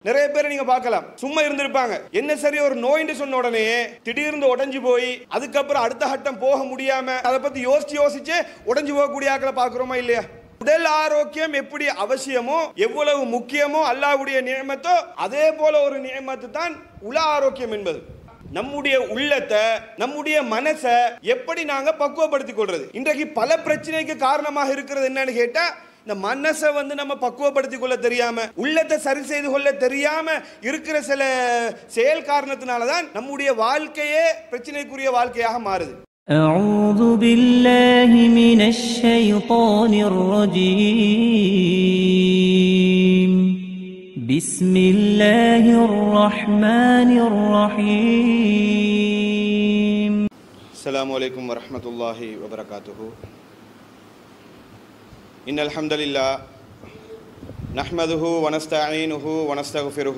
நிறைய பேர் நீங்க பார்க்கலாம், சும்மா இருந்திருப்பாங்க. என்ன சரி ஒரு நோயின்னு சொன்ன உடனே திடீர்னு உடைஞ்சு போய் அதுக்கப்புறம் அடுத்த கட்டம் போக முடியாம அதை பத்தி யோசிச்சு உடைஞ்சு போகக்கூடிய ஆட்களை பார்க்கிறோமா இல்லையா? உடல் ஆரோக்கியம் எப்படி அவசியமோ, எவ்வளவு முக்கியமோ அல்லாஹ்வுடைய நியமத்தோ, அதே போல ஒரு நியமத்து தான் உல ஆரோக்கியம் என்பது. நம்முடைய உள்ளத்தை, நம்முடைய மனசை எப்படி நாங்க பக்குவப்படுத்திக் கொள்றது? இன்றைக்கு பல பிரச்சனைக்கு காரணமாக இருக்கிறது என்னன்னு கேட்டா, இந்த மனசை நம்ம பக்குவப்படுத்திக் கொள்ள தெரியாம, உள்ளத்தை சரி செய்து கொள்ள தெரியாம இருக்கிற சில செயல் காரணத்தினால தான் நம்முடைய வாழ்க்கையே பிரச்சனைக்குரிய வாழ்க்கையாக மாறுது. أعوذ بالله من الشيطان الرجيم بسم الله الرحمن الرحيم السلام عليكم ورحمة الله وبركاته. إن الحمد لله نحمده ونستعينه ونستغفره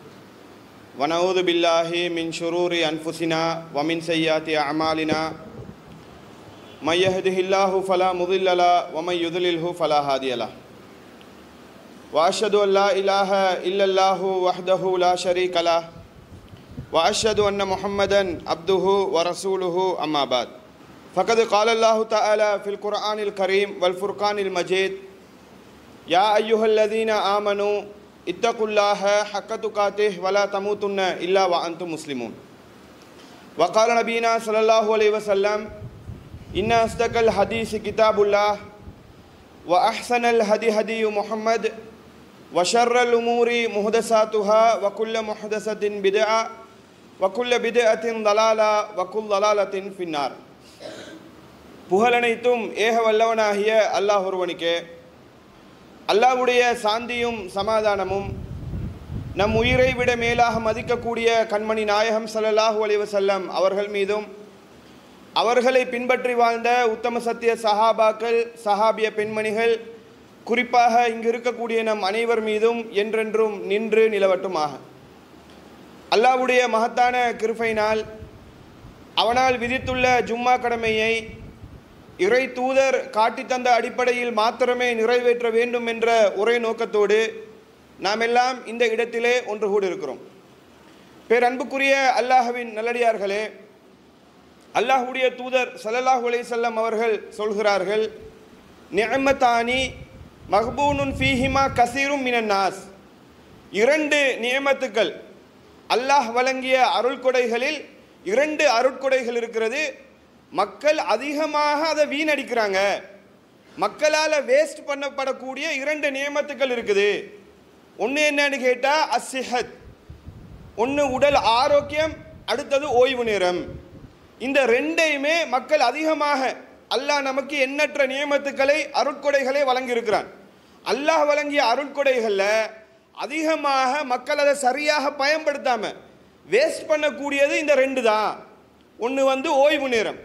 ونعوذ بالله من شرور أنفسنا ومن سيئات أعمالنا من يهده الله فلا مضل له ومن يضلله فلا هادي له وأشهد أن لا إله إلا الله وحده لا شريك له وأشهد أن محمدا عبده ورسوله أما بعد فقد قال الله تعالى في القرآن الكريم والفرقان المجيد يا أيها الذين آمنوا اتقوا الله حق تقاته ولا تموتن إلا وأنتم مسلمون. وقال نبينا صلى الله عليه وسلم إن أصدق الحديث كتاب الله وأحسن الهدي هدي محمد وشر الأمور محدثاتها وكل محدثة بدعة وكل بدعة ضلالة وكل ضلالة في النار. புகழனைத்தும் ஏக வல்லவனாகிய அல்லாஹ் ஒருவனுக்கே. அல்லாஹ்வுடைய சாந்தியும் சமாதானமும் நம் உயிரை விட மேலாக மதிக்கக்கூடிய கண்மணி நாயகம் ஸல்லல்லாஹு அலைஹி வஸல்லம் அவர்கள் மீதும், அவர்களை பின்பற்றி வாழ்ந்த உத்தம சத்திய சஹாபாக்கள், சஹாபிய பெண்மணிகள், குறிப்பாக இங்கு இருக்கக்கூடிய நம் அனைவர் மீதும் என்றென்றும் நின்று நிலவட்டுமாக. அல்லாஹ்வுடைய மகத்தான கிருபையினால் அவனால் விதித்துள்ள ஜும்மா கடமையை இறை தூதர் காட்டித்தந்த அடிப்படையில் மாத்திரமே நிறைவேற்ற வேண்டும் என்ற ஒரே நோக்கத்தோடு நாம் எல்லாம் இந்த இடத்திலே ஒன்று கூடியிருக்கிறோம். பேரன்புக்குரிய அல்லாஹ்வின் நல்லடியார்களே, அல்லாஹ்வுடைய தூதர் ஸல்லல்லாஹு அலைஹி வஸல்லம் அவர்கள் சொல்கிறார்கள், நிஅமத்தானி மக்பூனுன் ஃபீஹிமா கஸீரும் மினன் நாஸ். இரண்டு நியமத்துக்கள், அல்லாஹ் வழங்கிய அருள்கொடைகளில் இரண்டு அருட்கொடைகள் இருக்கிறது. மக்கள் அதிகமாக அதை வீணடிக்கிறாங்க, மக்களால் வேஸ்ட் பண்ணப்படக்கூடிய இரண்டு நியமத்துக்கள் இருக்குது. ஒன்று என்னன்னு கேட்டால் அஸ்ஸிஹத், ஒன்று உடல் ஆரோக்கியம், அடுத்தது ஓய்வு நேரம். இந்த ரெண்டையுமே மக்கள் அதிகமாக, அல்லாஹ் நமக்கு எண்ணற்ற நியமத்துக்களை அருட்கொடைகளை வழங்கியிருக்கிறான். அல்லாஹ் வழங்கிய அருட்கொடைகளில் அதிகமாக மக்கள் அதை சரியாக பயன்படுத்தாமல் வேஸ்ட் பண்ணக்கூடியது இந்த ரெண்டு தான். ஒன்று ஓய்வு நேரம்.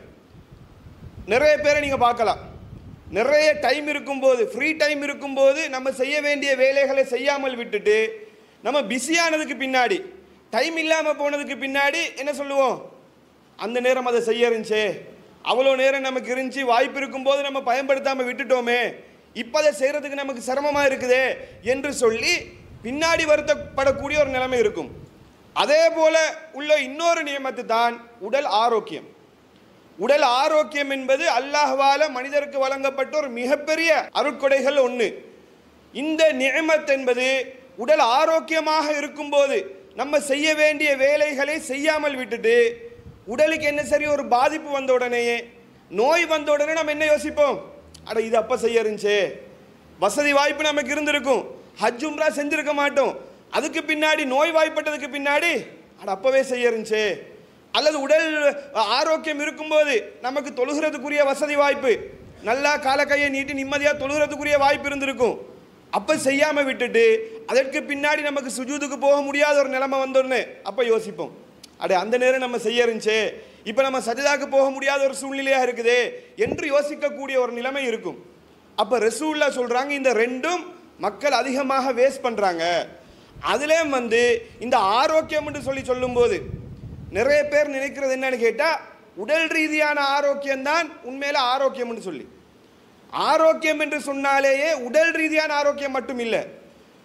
நிறைய பேரை நீங்கள் பார்க்கலாம், நிறைய டைம் இருக்கும்போது, ஃப்ரீ டைம் இருக்கும்போது நம்ம செய்ய வேண்டிய வேலைகளை செய்யாமல் விட்டுட்டு நம்ம பிஸியானதுக்கு பின்னாடி, டைம் இல்லாமல் போனதுக்கு பின்னாடி என்ன சொல்லுவோம், அந்த நேரம் அதை செய்ய இருந்துச்சே, அவ்வளோ நேரம் நமக்கு இருந்துச்சு, வாய்ப்பு இருக்கும்போது நம்ம பயன்படுத்தாமல் விட்டுட்டோமே, இப்போ அதை செய்கிறதுக்கு நமக்கு சிரமமாக இருக்குதே என்று சொல்லி பின்னாடி வருத்தப்படக்கூடிய ஒரு நிலைமை இருக்கும். அதே போல உள்ள இன்னொரு நியமத்து தான் உடல் ஆரோக்கியம். உடல் ஆரோக்கியம் என்பது அல்லாஹ்வால மனிதருக்கு வழங்கப்பட்ட ஒரு மிகப்பெரிய அருட்கொடைகள் ஒன்று. இந்த நியமத் என்பது உடல் ஆரோக்கியமாக இருக்கும்போது நம்ம செய்ய வேண்டிய வேலைகளை செய்யாமல் விட்டுட்டு, உடலுக்கு என்ன சரி ஒரு பாதிப்பு வந்த உடனேயே, நோய் வந்த உடனே நம்ம என்ன யோசிப்போம், அட இது அப்போ செய்ய இருந்துச்சே, வசதி வாய்ப்பு நமக்கு இருந்திருக்கும், ஹஜ் உம்ரா செஞ்சிருக்க மாட்டோம், அதுக்கு பின்னாடி நோய் வாய்ப்பட்டதுக்கு பின்னாடி அட அப்போவே செய்ய இருந்துச்சே. அல்லது உடல் ஆரோக்கியம் இருக்கும்போது நமக்கு தொழுகிறதுக்குரிய வசதி வாய்ப்பு, நல்லா கால கையை நீட்டி நிம்மதியாக தொழுகிறதுக்குரிய வாய்ப்பு இருந்திருக்கும், அப்போ செய்யாமல் விட்டுட்டு அதற்கு பின்னாடி நமக்கு சுஜூதுக்கு போக முடியாத ஒரு நிலைமை வந்தோடனே அப்போ யோசிப்போம், அடே அந்த நேரம் நம்ம செய்ய இருந்துச்சே, இப்போ நம்ம சஜதாக்கு போக முடியாத ஒரு சூழ்நிலையாக இருக்குதே என்று யோசிக்கக்கூடிய ஒரு நிலைமை இருக்கும். அப்போ ரசூலுல்லாஹ் சொல்கிறாங்க, இந்த ரெண்டும் மக்கள் அதிகமாக வேஸ்ட் பண்ணுறாங்க. அதுலேயும் இந்த ஆரோக்கியம் என்று சொல்லும்போது நிறைய பேர் நினைக்கிறது என்னன்னு கேட்டால், உடல் ரீதியான ஆரோக்கியம்தான் உண்மையில ஆரோக்கியம் என்று சொல்லி. ஆரோக்கியம் என்று சொன்னாலேயே உடல் ரீதியான ஆரோக்கியம் மட்டும் இல்லை,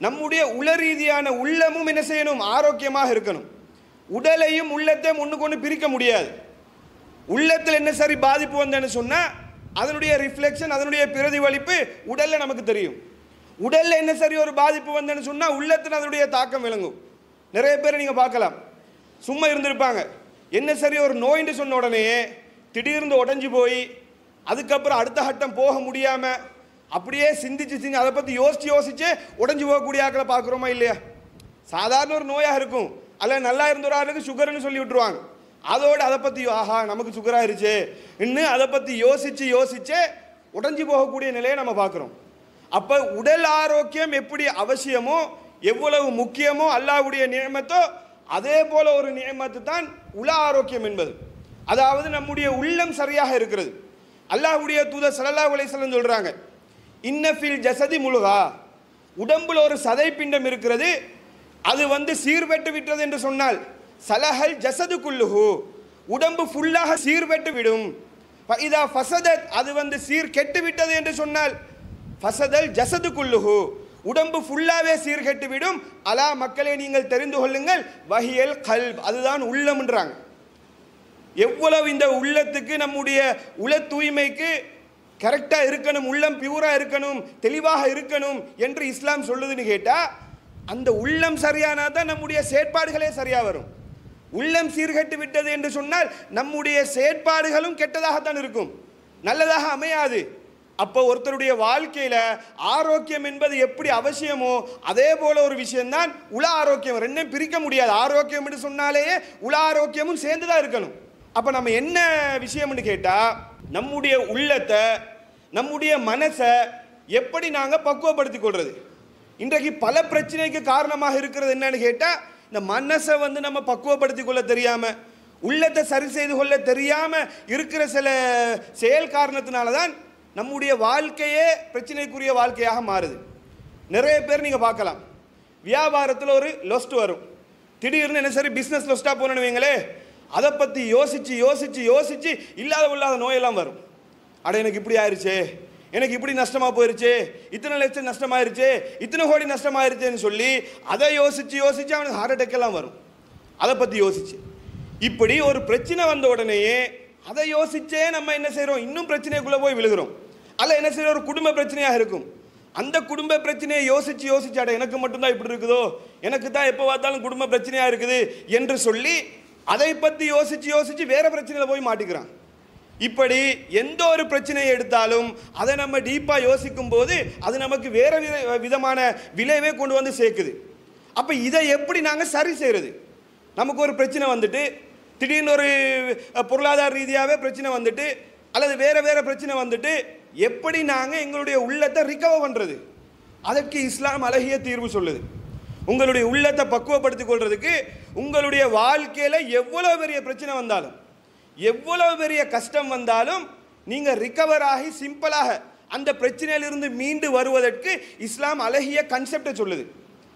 நம்முடைய உள ரீதியான உள்ளமும் என்ன செய்யணும், ஆரோக்கியமாக இருக்கணும். உடலையும் உள்ளத்தையும் ஒன்றுக்கு ஒன்று பிரிக்க முடியாது. உள்ளத்தில் என்ன சரி பாதிப்பு வந்தேன்னு சொன்னால் அதனுடைய ரிஃப்ளெக்ஷன், அதனுடைய பிரதிபலிப்பு உடலில் நமக்கு தெரியும். உடலில் என்ன சரி ஒரு பாதிப்பு வந்தேன்னு சொன்னால் உள்ளத்தில் அதனுடைய தாக்கம் விளங்கும். நிறைய பேர் நீங்கள் பார்க்கலாம், சும்மா இருந்திருப்பாங்க, என்ன சரி ஒரு நோயின்னு சொன்ன உடனே திடீர்னு உடஞ்சி போய் அதுக்கப்புறம் அடுத்த கட்டம் போக முடியாமல் அப்படியே சிந்திச்சு அதை பற்றி யோசிச்சு உடஞ்சி போகக்கூடிய ஆக்களை பார்க்குறோமா இல்லையா? சாதாரண ஒரு நோயாக இருக்கும், அல்ல நல்லா இருந்த ஒரு ஆளுக்கு சுகர்னு சொல்லி விட்டுருவாங்க. அதோடு அதை பற்றி ஆஹா நமக்கு சுகராயிருச்சு இன்னும் அதை பற்றி யோசிச்சே உடஞ்சி போகக்கூடிய நிலையை நம்ம பார்க்குறோம். அப்போ உடல் ஆரோக்கியம் எப்படி அவசியமோ, எவ்வளவு முக்கியமோ அல்லாஹ்வுடைய நியமத்தோ, அதே போல ஒரு நியமத்து தான் உள ஆரோக்கியம் என்பது. அதாவது நம்முடைய உள்ளம் சரியாக இருக்கிறது. அல்லாஹ்வுடைய தூதர் ஸல்லல்லாஹு அலைஹி வஸல்லம் சொல்கிறாங்க, இன்னஃபில் ஜஸதி முல்கா, உடம்புல ஒரு சதை பிண்டம் இருக்கிறது, அது சீர்பெட்டு விட்டது என்று சொன்னால் சலஹல் ஜஸது குல்லுஹு, உடம்பு ஃபுல்லாக சீர்பெட்டு விடும். இதா ஃபசதத், அது சீர் கெட்டு விட்டது என்று சொன்னால் ஃபசதல் ஜஸது குல்லுஹு, உடம்பு ஃபுல்லாவே சீர்கெட்டு விடும். அலா மக்களே நீங்கள் தெரிந்து கொள்ளுங்கள், வஹியல் கல்ப், அதுதான் உள்ளம்ன்றாங்க. எவ்வளவு இந்த உள்ளத்துக்கு, நம்முடைய உள தூய்மைக்கு கரெக்டாக இருக்கணும், உள்ளம் பியூராக இருக்கணும், தெளிவாக இருக்கணும் என்று இஸ்லாம் சொல்லுதுன்னு கேட்டால், அந்த உள்ளம் சரியானா தான் நம்முடைய செயற்பாடுகளே சரியாக வரும். உள்ளம் சீர்கெட்டு விட்டது என்று சொன்னால் நம்முடைய செயற்பாடுகளும் கெட்டதாகத்தான் இருக்கும், நல்லதாக அமையாது. அப்போ ஒருத்தருடைய வாழ்க்கையில் ஆரோக்கியம் என்பது எப்படி அவசியமோ அதே போல ஒரு விஷயம்தான் உள ஆரோக்கியம். ரெண்டும் பிரிக்க முடியாது. ஆரோக்கியம் என்று சொன்னாலேயே உள ஆரோக்கியமும் சேர்ந்து தான் இருக்கணும். அப்போ நம்ம என்ன விஷயம்னு கேட்டால், நம்முடைய உள்ளத்தை, நம்முடைய மனசை எப்படி நாங்கள் பக்குவப்படுத்திக் கொள்வது. இன்றைக்கு பல பிரச்சனைக்கு காரணமாக இருக்கிறது என்னன்னு கேட்டால், இந்த மனசை நம்ம பக்குவப்படுத்திக் கொள்ள தெரியாமல், உள்ளத்தை சரி செய்து கொள்ள தெரியாமல் இருக்கிற சில செயல் காரணத்தினால தான் நம்முடைய வாழ்க்கையே பிரச்சனைக்குரிய வாழ்க்கையாக மாறுது. நிறைய பேர் நீங்கள் பார்க்கலாம், வியாபாரத்தில் ஒரு லொஸ்ட் வரும், திடீர்னு என்ன சரி பிஸ்னஸ் லொஸ்ட்டாக போனேன்னு வைங்களே, அதை பற்றி யோசிச்சு இல்லாத நோயெல்லாம் வரும். அட எனக்கு இப்படி ஆயிடுச்சு, எனக்கு இப்படி நஷ்டமாக போயிருச்சு, இத்தனை லட்சம் நஷ்டமாயிருச்சு, இத்தனை கோடி நஷ்டமாயிருச்சுன்னு சொல்லி அதை யோசிச்சு அவனுக்கு ஹார்ட் அட்டாக் எல்லாம் வரும். அதை பற்றி யோசிச்சு இப்படி ஒரு பிரச்சனை வந்த உடனேயே அதை யோசிச்சே நம்ம என்ன செய்கிறோம், இன்னும் பிரச்சனைக்குள்ளே போய் விழுகிறோம். அல்ல என்ன செய்கிறோம், ஒரு குடும்ப பிரச்சனையாக இருக்கும், அந்த குடும்ப பிரச்சனையை யோசிச்சு அட எனக்கு மட்டும்தான் இப்படி இருக்குதோ, எனக்கு தான் எப்போ பார்த்தாலும் குடும்ப பிரச்சனையாக இருக்குது என்று சொல்லி அதை பற்றி யோசிச்சு வேற பிரச்சனையில் போய் மாட்டிக்கிறான். இப்படி எந்த ஒரு பிரச்சனையை எடுத்தாலும் அதை நம்ம டீப்பாக யோசிக்கும் போது அது நமக்கு வேற விதமான விளைவே கொண்டு வந்து சேர்க்குது. அப்போ இதை எப்படி நாங்கள் சரி செய்கிறது? நமக்கு ஒரு பிரச்சனை வந்துட்டு, திடீர்னு ஒரு பொருளாதார ரீதியாகவே பிரச்சனை வந்துட்டு, அல்லது வேற பிரச்சனை வந்துட்டு, எப்படி நாங்கள் எங்களுடைய உள்ளத்தை ரிகவர் பண்ணுறது? அதற்கு இஸ்லாம் அழகிய தீர்வு சொல்லுது. உங்களுடைய உள்ளத்தை பக்குவப்படுத்திக் கொள்றதுக்கு உங்களுடைய வாழ்க்கையில் எவ்வளோ பெரிய பிரச்சனை வந்தாலும், எவ்வளோ பெரிய கஷ்டம் வந்தாலும் நீங்கள் ரிகவர் ஆகி சிம்பிளாக அந்த பிரச்சனையிலிருந்து மீண்டு வருவதற்கு இஸ்லாம் அழகிய கன்செப்டை சொல்லுது.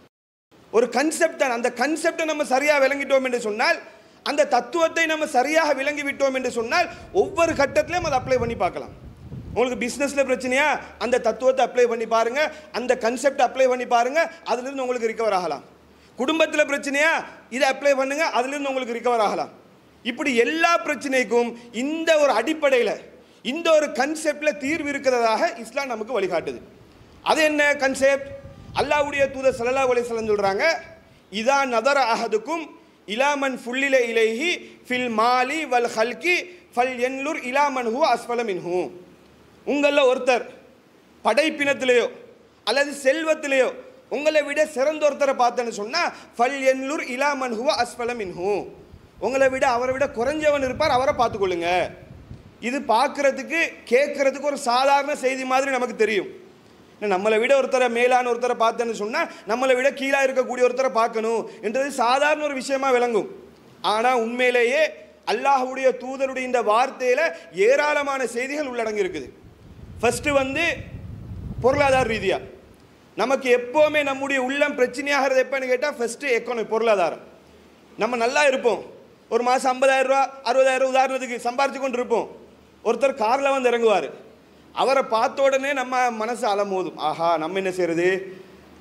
ஒரு கன்செப்ட் தான். அந்த கன்செப்டை நம்ம சரியாக விளங்கிட்டோம் என்று சொன்னால், அந்த தத்துவத்தை நம்ம சரியாக விளங்கி விட்டோம் என்று சொன்னால் ஒவ்வொரு கட்டத்திலையும் அதை அப்ளை பண்ணி பார்க்கலாம். உங்களுக்கு பிஸ்னஸில் பிரச்சனையா, அந்த தத்துவத்தை அப்ளை பண்ணி பாருங்கள், அந்த கன்செப்டை அப்ளை பண்ணி பாருங்கள், அதிலிருந்து உங்களுக்கு ரிகவர் ஆகலாம். குடும்பத்தில் பிரச்சனையா, இதை அப்ளை பண்ணுங்கள், அதிலிருந்து உங்களுக்கு ரிகவர் ஆகலாம். இப்படி எல்லா பிரச்சனைக்கும் இந்த ஒரு அடிப்படையில், இந்த ஒரு கன்செப்டில் தீர்வு இருக்கிறதாக இஸ்லாம் நமக்கு வழிகாட்டுது. அது என்ன கன்செப்ட்? அல்லாஹ்வுடைய தூதர் ஸல்லல்லாஹு அலைஹி வஸல்லம் சொல்கிறாங்க, இதா நதர அஹதுக்கும் இலாமன் ஃபுல்லில இலைஹி ஃபில் மாலி வல் ஹல்கி ஃபல் யன்லுர் இலாமன் ஹுவ அஸ்ஃபல மின்ஹு. உங்களில் ஒருத்தர் படைப்பினத்திலேயோ அல்லது செல்வத்திலேயோ உங்களை விட சிறந்த ஒருத்தரை பார்த்தேன்னு சொன்னால் ஃபல் யன்லுர் இலாமன் ஹுவ அஸ்ஃபல மின்ஹு, உங்களை விட அவரை விட குறைஞ்சவன் இருப்பார், அவரை பார்த்துக்கொள்ளுங்க. இது பார்க்குறதுக்கு கேட்குறதுக்கு ஒரு சாதாரண செய்தி மாதிரி நமக்கு தெரியும். நம்மளை விட ஒருத்தரை மேலான ஒருத்தரை பார்த்தேன்னு சொன்னால் நம்மளை விட கீழே இருக்கக்கூடிய ஒருத்தரை பார்க்கணும் என்றது சாதாரண ஒரு விஷயமா விளங்கும். ஆனால் உண்மையிலேயே அல்லாஹ்வுடைய தூதருடைய இந்த வார்த்தையில் ஏராளமான செய்திகள் உள்ளடங்கி இருக்குது. ஃபஸ்ட்டு பொருளாதார ரீதியாக நமக்கு எப்போவுமே நம்முடைய உள்ளம் பிரச்சனையாகிறது எப்போன்னு கேட்டால் ஃபஸ்ட்டு எக்கானமி, பொருளாதாரம். நம்ம நல்லா இருப்போம், ஒரு மாதம் 50,000 ரூபா 60,000 உதாரணத்துக்கு சம்பாரிச்சு கொண்டு இருப்போம். ஒருத்தர் காரில் இறங்குவார், அவரை பார்த்த உடனே நம்ம மனசு அலமோதும், ஆஹா நம்ம என்ன செய்கிறது,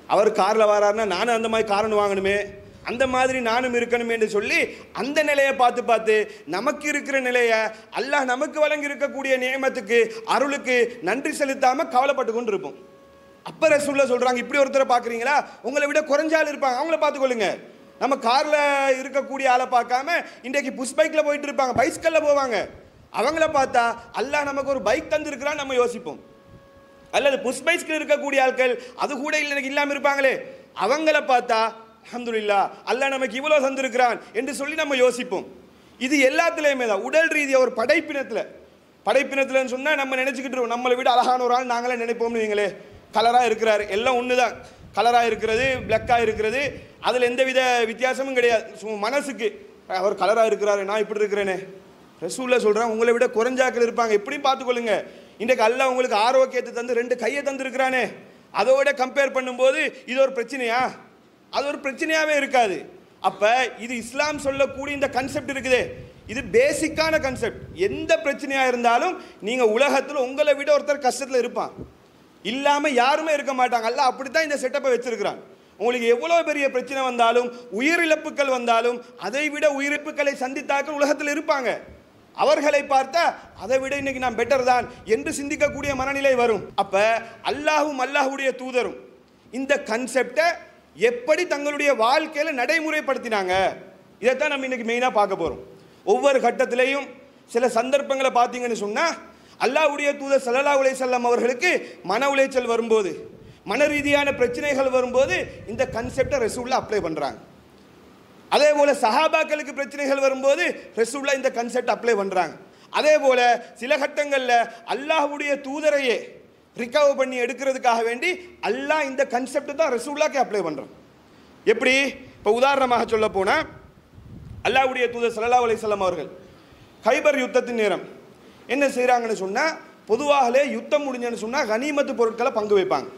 அவர் காரில் வராருன்னா நானும் அந்த மாதிரி காரணம் வாங்கணுமே, அந்த மாதிரி நானும் இருக்கணுமே என்று சொல்லி அந்த நிலையை பார்த்து பார்த்து நமக்கு இருக்கிற நிலையை அல்லாஹ் நமக்கு வழங்கி இருக்கக்கூடிய நியமத்துக்கு அருளுக்கு நன்றி செலுத்தாமல் கவலைப்பட்டு கொண்டு இருப்போம். அப்போ ரசூலுல்லாஹ் சொல்கிறாங்க, இப்படி ஒருத்தரை பார்க்குறீங்களா, உங்களை விட குறைஞ்ச ஆள் இருப்பாங்க, அவங்கள பார்த்துக்கொள்ளுங்க. நம்ம காரில் இருக்கக்கூடிய ஆளை பார்க்காம இன்றைக்கு புஷ் பைக்கில் போயிட்டு இருப்பாங்க, பைஸ்கல்ல போவாங்க, அவங்கள பார்த்தா அல்லாஹ் நமக்கு ஒரு பைக் தந்துருக்கிறான்னு நம்ம யோசிப்போம். அல்லது புஷ் பைஸ்கில் இருக்கக்கூடிய ஆட்கள் அது கூட எனக்கு இல்லாமல் இருப்பாங்களே, அவங்கள பார்த்தா அல்ஹம்துலில்லாஹ் அல்லாஹ் நமக்கு இவ்வளோ தந்திருக்கிறான் என்று சொல்லி நம்ம யோசிப்போம். இது எல்லாத்துலேயுமே தான். உடல் ரீதியாக ஒரு படைப்பினத்தில்னு சொன்னால் நம்ம நினச்சிக்கிட்டு நம்மளை விட அழகான ஒரு ஆள் நாங்களே நினைப்போம்னு நீங்களே. கலராக இருக்கிறாரு, எல்லாம் ஒன்று தான், கலராக இருக்கிறது, பிளாக்காக இருக்கிறது, அதில் எந்தவித வித்தியாசமும் கிடையாது. மனசுக்கு அவர் கலராக இருக்கிறாரு, நான் இப்படி இருக்கிறேனே. ரசூலுல்லாஹ் சொல்கிறான், உங்களை விட குறைஞ்சாக்கள் இருப்பாங்க, எப்படியும் பார்த்துக்கொள்ளுங்க. இன்றைக்கு அல்லாஹ் உங்களுக்கு ஆரோக்கியத்தை தந்து 2 கையை தந்துருக்கிறானே, அதோட கம்பேர் பண்ணும்போது இது ஒரு பிரச்சனையா? அது ஒரு பிரச்சனையாகவே இருக்காது. அப்போ இது இஸ்லாம் சொல்லக்கூடிய இந்த கன்செப்ட் இருக்குதே, இது பேசிக்கான கன்செப்ட். எந்த பிரச்சனையாக இருந்தாலும் நீங்கள் உலகத்தில் உங்களை விட ஒருத்தர் கஷ்டத்தில் இருப்பான், இல்லாமல் யாருமே இருக்க மாட்டாங்க. அல்லாஹ் அப்படி தான் இந்த செட்டப்பை வச்சிருக்கிறான். உங்களுக்கு எவ்வளோ பெரிய பிரச்சனை வந்தாலும், உயிரிழப்புகள் வந்தாலும், அதை விட உயிரிழப்புகளை சந்தித்தாக்கள் உலகத்தில் இருப்பாங்க. அவர்களை பார்த்தா அதை விட இன்னைக்கு நான் பெட்டர் தான் என்று சிந்திக்கக்கூடிய மனநிலை வரும். அப்போ அல்லாஹும் அல்லாஹுடைய தூதரும் இந்த கன்செப்டை எப்படி தங்களுடைய வாழ்க்கையில் நடைமுறைப்படுத்தினாங்க, இதைத்தான் நம்ம இன்னைக்கு மெயினாக பார்க்க போகிறோம். ஒவ்வொரு கட்டத்திலையும் சில சந்தர்ப்பங்களை பார்த்தீங்கன்னு சொன்னால் அல்லாஹ்வுடைய தூதர் ஸல்லல்லாஹு அலைஹி வஸல்லம் அவர்களுக்கு மன உளைச்சல் வரும்போது, மன ரீதியான பிரச்சனைகள் வரும்போது இந்த கன்செப்டை ரசூலுல்லாஹ் அப்ளை பண்ணுறாங்க. அதே போல் சஹாபாக்களுக்கு பிரச்சனைகள் வரும்போது ரசூலுல்லாஹ் இந்த கன்செப்ட் அப்ளை பண்ணுறாங்க. அதே போல் சில கட்டங்களில் அல்லாஹ்வுடைய தூதரையே ரிகவர் பண்ணி எடுக்கிறதுக்காக வேண்டி அல்லாஹ் இந்த கன்செப்ட் தான் ரசூலுல்லாஹ்க்கு அப்ளை பண்ணுறான். எப்படி? இப்போ உதாரணமாக சொல்ல போனால் அல்லாஹ்வுடைய தூதர் ஸல்லல்லாஹு அலைஹி வஸல்லம் அவர்கள் கைபர் யுத்தத்தின் நேரம் என்ன செய்கிறாங்கன்னு சொன்னால், பொதுவாகவே யுத்தம் முடிஞ்சன்னு சொன்னால் கனிமத்து பொருட்களை பங்கு வைப்பாங்க.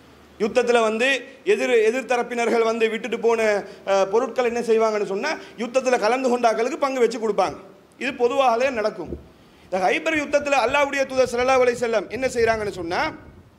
யுத்தத்தில் எதிர்த்தரப்பினர்கள் விட்டுட்டு போன பொருட்கள் என்ன செய்வாங்கன்னு சொன்னால் யுத்தத்தில் கலந்து கொண்டாக்களுக்கு பங்கு வச்சு கொடுப்பாங்க. இது பொதுவாகவே நடக்கும். இந்த ஹைபர் யுத்தத்தில் அல்லாஹ்வுடைய தூதர் ஸல்லல்லாஹு அலைஹி வஸல்லம் என்ன செய்கிறாங்கன்னு சொன்னால்,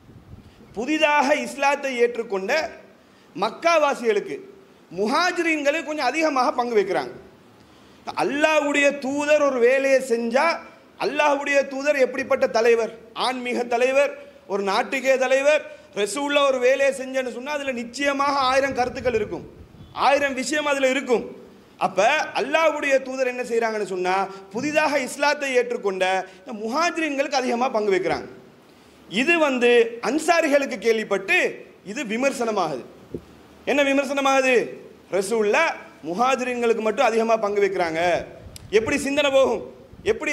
புதிதாக இஸ்லாத்தை ஏற்றுக்கொண்ட மக்காவாசிகளுக்கு முஹாஜிரீன்களுக்கு கொஞ்சம் அதிகமாக பங்கு வைக்கிறாங்க. அல்லாஹ்வுடைய தூதர் ஒரு வேலையை செஞ்சால் அல்லாஹ்வுடைய தூதர் எப்படிப்பட்ட தலைவர், ஆன்மீக தலைவர், ஒரு நாட்டுக்கே தலைவர். ரசூலுல்லாஹ் ஒரு வேலையை செஞ்சேன்னு சொன்னால் அதில் நிச்சயமாக 1000 கருத்துக்கள் இருக்கும், 1000 விஷயம் அதில் இருக்கும். அப்போ அல்லாஹ்வுடைய தூதர் என்ன செய்கிறாங்கன்னு சொன்னால், புதிதாக இஸ்லாத்தை ஏற்றுக்கொண்ட இந்த முஹாஜிரீன்களுக்கு அதிகமாக பங்கு வைக்கிறாங்க. இது அன்சாரிகளுக்கு கேள்விப்பட்டு இது விமர்சனமாகுது. என்ன விமர்சனமாகுது? ரசூலுல்லாஹ் முஹாஜிரீன்களுக்கு மட்டும் அதிகமாக பங்கு வைக்கிறாங்க, எப்படி சிந்தனை போகும்? எப்படி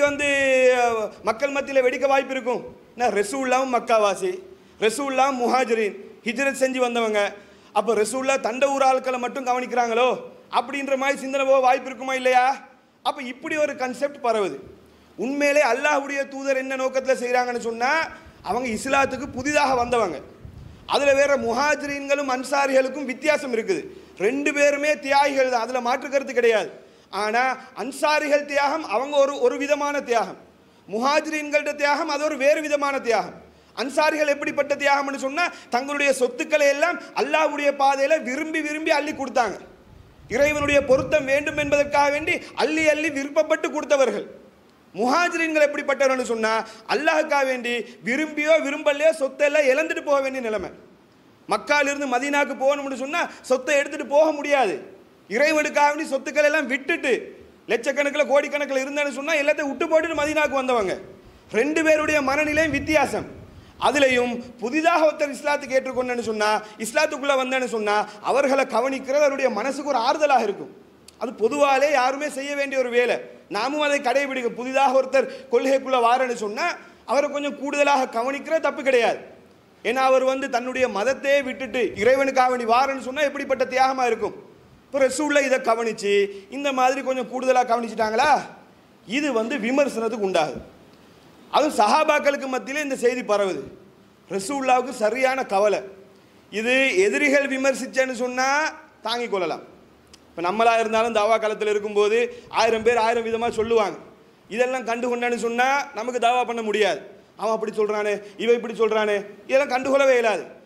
மக்கள் மத்தியில் வெடிக்க வாய்ப்பு இருக்கும்? ரசூலுல்லாஹ்வும் மக்காவாசி, ரசூலுல்லாஹ் முஹாஜிரீன், ஹிஜ்ரத் செஞ்சு வந்தவங்க. அப்போ ரசூலுல்லாஹ் தண்ட ஊர் ஆட்களை மட்டும் கவனிக்கிறாங்களோ அப்படின்ற மாதிரி சிந்தனை போக வாய்ப்பு இருக்குமா இல்லையா? அப்போ இப்படி ஒரு கன்செப்ட் பரவுது. உண்மையிலே அல்லாஹ்வுடைய தூதர் என்ன நோக்கத்தில் செய்கிறாங்கன்னு சொன்னால், அவங்க இஸ்லாத்துக்கு புதிதாக வந்தவங்க. அதில் வேற முஹாஜிரீன்களும் அன்சாரிகளுக்கும் வித்தியாசம் இருக்குது. 2 பேருமே தியாகிகள் தான், அதில் மாற்று கருத்து கிடையாது. ஆனால் அன்சாரிகள் தியாகம் அவங்க ஒரு விதமான தியாகம், முஹாஜிரீன்களோட தியாகம் அது ஒரு வேறு விதமான தியாகம். அன்சாரிகள் எப்படிப்பட்ட தியாகம்னு சொன்னால், தங்களுடைய சொத்துக்களை எல்லாம் அல்லாஹ்வுடைய பாதையில் விரும்பி விரும்பி அள்ளி கொடுத்தாங்க. இறைவனுடைய பொருத்தம் வேண்டும் என்பதற்காக வேண்டி அள்ளி அள்ளி விருப்பப்பட்டு கொடுத்தவர்கள். முஹாஜிரீன்கள் எப்படிப்பட்டவர்கள் சொன்னால், அல்லாஹுக்காக வேண்டி விரும்பியோ விரும்பலையோ சொத்தெல்லாம் இழந்துட்டு போக வேண்டிய நிலைமை. மக்காலிருந்து மதீனாவுக்கு போகணும்னு சொன்னால் சொத்தை எடுத்துகிட்டு போக முடியாது. இறைவனுக்காக வேண்டி சொத்துக்கள் எல்லாம் விட்டுட்டு லட்சக்கணக்கில் கோடிக்கணக்கில் இருந்தேன்னு சொன்னால் எல்லாத்தையும் விட்டு போட்டுட்டு மதீனாவுக்கு வந்தவங்க. 2 பேருடைய மனநிலையும் வித்தியாசம். அதுலேயும் புதிதாக ஒருத்தர் இஸ்லாத்துக்கு ஏற்றுக்கொண்டேன்னு சொன்னால், இஸ்லாத்துக்குள்ளே வந்தேன்னு சொன்னால் அவர்களை கவனிக்கிறது அவருடைய மனசுக்கு ஒரு ஆறுதலாக இருக்கும். அது பொதுவாகவே யாருமே செய்ய வேண்டிய ஒரு வேலை. நாமும் அதை கடைபிடிக்கும். புதிதாக ஒருத்தர் கொள்கைக்குள்ளே வாரன்னு சொன்னால் அவரை கொஞ்சம் கூடுதலாக கவனிக்கிறது தப்பு கிடையாது. ஏன்னா அவர் தன்னுடைய மதத்தையே விட்டுட்டு இறைவனுக்காக வேண்டி வாரன்னு சொன்னால் எப்படிப்பட்ட தியாகமாக இருக்கும். இப்போ ரசூலுல்லாஹ் இதை கவனித்து இந்த மாதிரி கொஞ்சம் கூடுதலாக கவனிச்சிட்டாங்களா, இது விமர்சனத்துக்கு உண்டாகுது. அதுவும் சஹாபாக்களுக்கு மத்தியிலே இந்த செய்தி பரவுது. ரசூலுல்லாஹ்வுக்கு சரியான கவலை. இது எதிரிகள் விமர்சிச்சேன்னு சொன்னால் தாங்கிக் கொள்ளலாம். இப்போ நம்மளாக இருந்தாலும் தாவா காலத்தில் இருக்கும்போது 1000 பேர் 1000 விதமாக சொல்லுவாங்க. இதெல்லாம் கண்டுகொண்டான்னு சொன்னால் நமக்கு தாவா பண்ண முடியாது. அவன் அப்படி சொல்கிறானே, இவன் இப்படி சொல்கிறானே, இதெல்லாம் கண்டுகொள்ளவே இயலாது.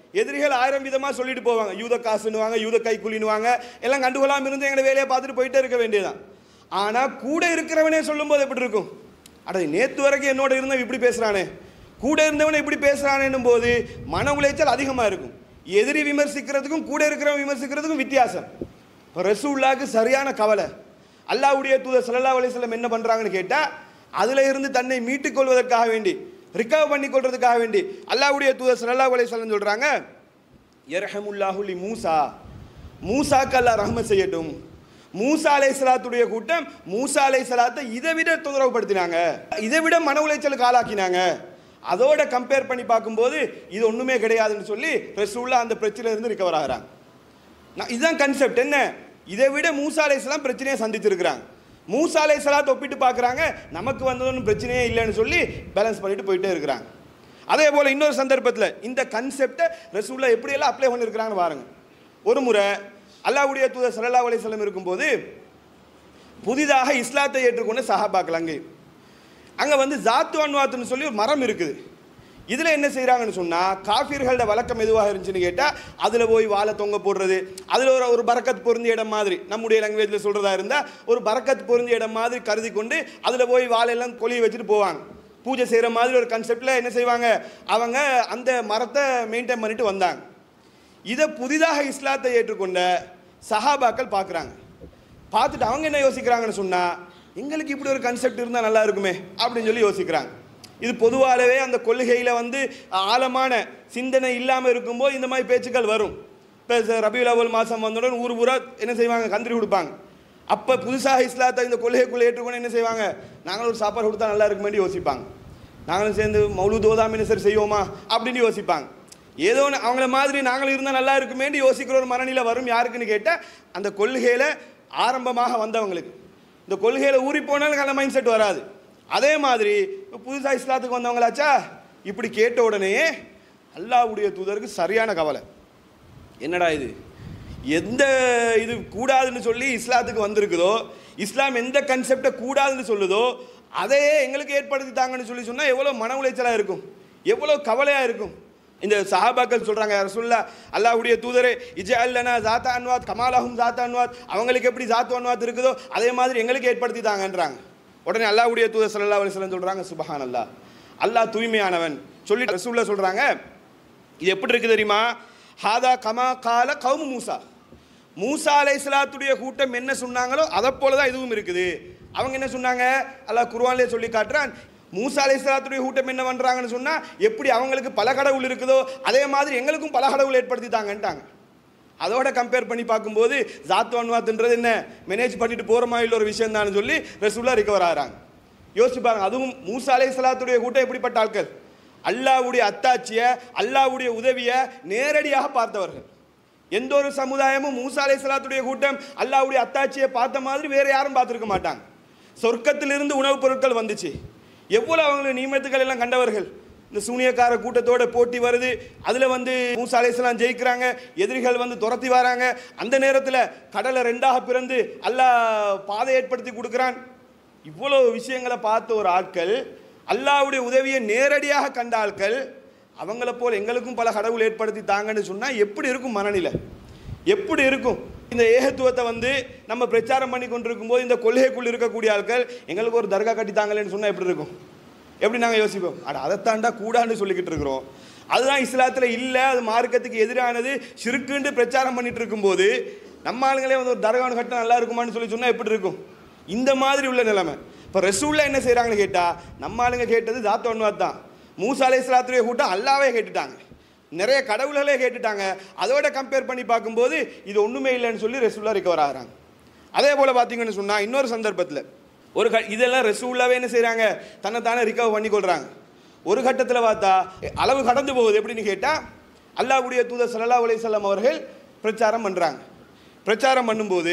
எதிரிகள் 1000 விதமாக சொல்லிட்டு போவாங்க. யூத காசுன்னுவாங்க, யூத கைக்கூலின்னுவாங்க, எல்லாம் கண்டுகொள்ளாமல் இருந்து எங்களை வேலையை பார்த்துட்டு போயிட்டே இருக்க வேண்டியதான். ஆனால் கூட இருக்கிறவனே சொல்லும்போது எப்படி இருக்கும்? அட நேற்று வரைக்கும் என்னோட இருந்தவன் இப்படி பேசுகிறானே, கூட இருந்தவனை இப்படி பேசுகிறானேன்னும் போது மன உளைச்சல் அதிகமாக இருக்கும். எதிரி விமர்சிக்கிறதுக்கும் கூட இருக்கிறவன் விமர்சிக்கிறதுக்கும் வித்தியாசம். இப்போ ரசூலுல்லாஹ்க்கு சரியான கவலை. அல்லாஹ்வுடைய தூதர் ஸல்லல்லாஹு அலைஹி வஸல்லம் என்ன பண்ணுறாங்கன்னு கேட்டால், அதில் இருந்து தன்னை மீட்டுக் கொள்வதற்காக வேண்டி, ரிகவர் பண்ணி கொள்றதுக்காக வேண்டி அல்லாஹ்வுடைய தூதர் ஸல்லல்லாஹு அலைஹி வஸல்லம் சொல்கிறாங்க, யர்ஹமுல்லாஹு லி மூசா, மூசாக்கு அல்லாஹ் ரஹ்மத் செய்யட்டும். மூசா அலைஹிஸ்ஸலாத்துடைய கூட்டம் மூசா அலைஹிஸ்ஸலாத்தை இதை விட தொந்தரவுப்படுத்தினாங்க, இதை விட மன உளைச்சலுக்கு ஆளாக்கினாங்க. அதோட கம்பேர் பண்ணி பார்க்கும்போது இது ஒன்றுமே கிடையாதுன்னு சொல்லி ரசூலுல்லாஹ் அந்த பிரச்சனையிலிருந்து ரிகவர் ஆகிறாங்க. இதுதான் கன்செப்ட். என்ன, இதை விட மூசா அலைஹிஸ்ஸலாம் பிரச்சனையை சந்திச்சிருக்கிறாங்க. மூசா அலைஹிஸ்ஸலாத்தை ஒப்பிட்டு பார்க்குறாங்க, நமக்கு வந்ததுன்னு பிரச்சனையே இல்லைன்னு சொல்லி பேலன்ஸ் பண்ணிட்டு போயிட்டே இருக்கிறாங்க. அதே போல் இன்னொரு சந்தர்ப்பத்தில் இந்த கன்செப்டை ரசூலுல்லாஹ் எப்படியெல்லாம் அப்ளை பண்ணியிருக்கிறாங்கன்னு பாருங்க. ஒரு முறை அல்லாஹ்வுடைய தூதர் ஸல்லல்லாஹு அலைஹி வஸல்லம் இருக்கும்போது புதிதாக இஸ்லாத்தை ஏற்றுக்கொண்ட சஹாபாக்கள் அங்கே வந்து ஜாத்து அன்வாத்துன்னு சொல்லி ஒரு மரம் இருக்குது. இதில் என்ன செய்கிறாங்கன்னு சொன்னால், காஃபிர்களோட வழக்கம் எதுவாக இருந்துச்சுன்னு கேட்டால் அதில் போய் வாழை தொங்க போடுறது, அதில் ஒரு பரக்கத் பொருந்திய இடம் மாதிரி, நம்முடைய லாங்குவேஜில் சொல்கிறதா இருந்தால் ஒரு பரக்கத் பொருந்திய இடம் மாதிரி கருதி கொண்டு அதில் போய் வாழையெல்லாம் கொலியை வச்சுட்டு போவாங்க. பூஜை செய்கிற மாதிரி ஒரு கன்செப்டில் என்ன செய்வாங்க, அவங்க அந்த மரத்தை மெயின்டைன் பண்ணிட்டு வந்தாங்க. இதை புதிதாக இஸ்லாத்தை ஏற்றுக்கொண்ட சஹாபாக்கள் பார்க்குறாங்க. பார்த்துட்டு அவங்க என்ன யோசிக்கிறாங்கன்னு சொன்னால், எங்களுக்கு இப்படி ஒரு கன்செப்ட் இருந்தால் நல்லா இருக்குமே அப்படின்னு சொல்லி யோசிக்கிறாங்க. இது பொதுவாகவே அந்த கொள்கையில் வந்து ஆழமான சிந்தனை இல்லாமல் இருக்கும்போது இந்த மாதிரி பேச்சுக்கள் வரும். இப்போ ரபியுல் அவ்வல் மாதம் வந்தவுடன் ஊர் ஊரா என்ன செய்வாங்க, கந்திரி கொடுப்பாங்க. அப்போ புதுசாக இஸ்லாத்தை இந்த கொள்கைக்குள்ளே ஏற்றுக்கொண்டு என்ன செய்வாங்க, நாங்களும் ஒரு சாப்பாடு கொடுத்தா நல்லா இருக்குமே யோசிப்பாங்க. நாங்களும் சேர்ந்து மௌலூத் ஓதாம சார் செய்வோமா அப்படின்னு யோசிப்பாங்க. ஏதோ அவங்கள மாதிரி நாங்களும் இருந்தால் நல்லா இருக்குமேன்னு யோசிக்கிற ஒரு மனநிலை வரும். யாருக்குன்னு கேட்டால் அந்த கொள்கையில் ஆரம்பமாக வந்தவங்களுக்கு. இந்த கொள்கையில் ஊறி போனாலும் அந்த மைண்ட் செட் வராது. அதே மாதிரி புதுசாக இஸ்லாத்துக்கு வந்தவங்களாச்சா, இப்படி கேட்ட உடனே அல்லாஹ்வுடைய தூதருக்கு சரியான கவலை. என்னடா இது, எந்த இது கூடாதுன்னு சொல்லி இஸ்லாத்துக்கு வந்திருக்குதோ, இஸ்லாம் எந்த கன்செப்டை கூடாதுன்னு சொல்லுதோ அதையே எங்களுக்கு ஏற்படுத்திட்டாங்கன்னு சொல்லி சொன்னால் எவ்வளோ மன உளைச்சலாக இருக்கும், எவ்வளோ கவலையாக இருக்கும். இந்த சஹாபாக்கள் சொல்கிறாங்க, ரசூலுல்லாஹ் அல்லாஹ்வுடைய தூதரே இஜஅல் லனா ஜாத்த அன்வாத் கமாலஹும் ஜாத்த அன்வாத், அவங்களுக்கு எப்படி ஜாத்து அன்வாத் இருக்குதோ அதே மாதிரி எங்களுக்கு ஏற்படுத்திட்டாங்கன்றாங்க. உடனே அல்லாஹ்வுடைய தூதர் ஸல்லல்லாஹு அலைஹி வஸல்லம் சொல்கிறாங்க, சுப்ஹானல்லாஹ், அல்லாஹ் தூய்மையானவன் சொல்லி ரசூலுல்லாஹ் சொல்கிறாங்க. இது எப்படி இருக்குது தெரியுமா, ஹாதா கமா கால கௌமு மூசா, மூசா அலைஹிஸ்ஸலாத்துடைய கூட்டம் என்ன சொன்னாங்களோ அதை போல தான் இதுவும் இருக்குது. அவங்க என்ன சொன்னாங்க, அல்லாஹ் குர்ஆன்லேயே சொல்லி காட்டுறான். மூசா அலைஹிஸ்ஸலாத்துடைய கூட்டம் என்ன பண்ணுறாங்கன்னு சொன்னால், எப்படி அவங்களுக்கு பல கடவுள் இருக்குதோ அதே மாதிரி எங்களுக்கும் பல கடவுள் ஏற்படுத்திட்டாங்கன்ட்டாங்க. அதோட கம்பேர் பண்ணி பார்க்கும்போது ஜாத்து அன்வாத்துன்றது என்ன, மேனேஜ் பண்ணிட்டு போகிற மாதிரி ஒரு விஷயம் தான் சொல்லி ரசூலுல்லாஹ் ரிகவர் ஆகிறாங்க. யோசிப்பாங்க. அதுவும் மூசா அலைஹிஸ்ஸலாத்துடைய கூட்டம் எப்படிப்பட்ட ஆட்கள், அல்லாஹ்வுடைய அத்தாட்சியை அல்லாஹ்வுடைய உதவியை நேரடியாக பார்த்தவர்கள். எந்த ஒரு சமுதாயமும் மூசா அலைஹிஸ்ஸலாத்துடைய கூட்டம் அல்லாஹ்வுடைய அத்தாட்சியை பார்த்த மாதிரி வேறு யாரும் பார்த்துருக்க மாட்டாங்க. சொர்க்கத்திலிருந்து உணவுப் பொருட்கள் வந்துச்சு, எவ்வளோ அவங்களுடைய நியமத்துக்கள் எல்லாம் கண்டவர்கள். இந்த சூனியக்கார கூட்டத்தோட போட்டி வருது, அதில் வந்து மூசா அலைஹிஸ்ஸலாம் ஜெயிக்கிறாங்க, எதிரிகள் வந்து துரத்தி வராங்க. அந்த நேரத்தில் கடலை 2ஆக பிறந்து அல்லாஹ் பாதை ஏற்படுத்தி கொடுக்குறான். இவ்வளோ விஷயங்களை பார்த்த ஒரு ஆட்கள், அல்லாஹ்வுடைய உதவியை நேரடியாக கண்ட ஆட்கள், அவங்கள போல் எங்களுக்கும் பல கடவுள் ஏற்படுத்தி தாங்கன்னு சொன்னால் எப்படி இருக்கும் மனநிலை, எப்படி இருக்கும்? இந்த ஏகத்துவத்தை வந்து நம்ம பிரச்சாரம் பண்ணி கொண்டிருக்கும் போது இந்த கொள்கைக்குள் இருக்கக்கூடிய ஆட்கள் எங்களுக்கு ஒரு தர்கா கட்டித்தாங்களேன்னு சொன்னால் எப்படி இருக்கும்? எப்படி நாங்கள் யோசிப்போம், அதைத்தாண்டா கூடான்னு சொல்லிக்கிட்டு இருக்கிறோம். அதுதான் இஸ்லாத்தில் இல்லை, அது மார்க்கத்துக்கு எதிரானது, ஷிர்க்குன்னு பிரச்சாரம் பண்ணிட்டு இருக்கும்போது நம்ம ஆளுங்களே வந்து ஒரு தர்கான்னு கட்டினா நல்லா இருக்குமான்னு சொல்லி சொன்னால் எப்படி இருக்கும்? இந்த மாதிரி உள்ள நிலைமை. இப்போ ரசூலுல்லாஹ் என்ன செய்கிறாங்கன்னு கேட்டால், நம்ம ஆளுங்க கேட்டது ஜாத்து அன்வாத் தான். மூசா அலைஹிஸ்ஸலாத்துடைய கூட்டம் அல்லாவே கேட்டுட்டாங்க, நிறைய கடவுள்களே கேட்டுட்டாங்க. அதோட கம்பேர் பண்ணி பார்க்கும்போது இது ஒன்றுமே இல்லைன்னு சொல்லி ரசூலுல்லாஹ் ரிகவர் ஆகிறாங்க. அதே போல் பார்த்தீங்கன்னு சொன்னால் இன்னொரு சந்தர்ப்பத்தில் இதெல்லாம் ரசூலுல்லாஹ்வே என்ன செய்கிறாங்க, தன்னைத்தானே ரிகவர் பண்ணி கொள்கிறாங்க. ஒரு கட்டத்தில் பார்த்தா அளவு கடந்து போகுது. எப்படின்னு கேட்டால், அல்லாஹ்வுடைய தூதர் ஸல்லல்லாஹு அலைஹி வஸல்லம் அவர்கள் பிரச்சாரம் பண்ணுறாங்க. பிரச்சாரம் பண்ணும்போது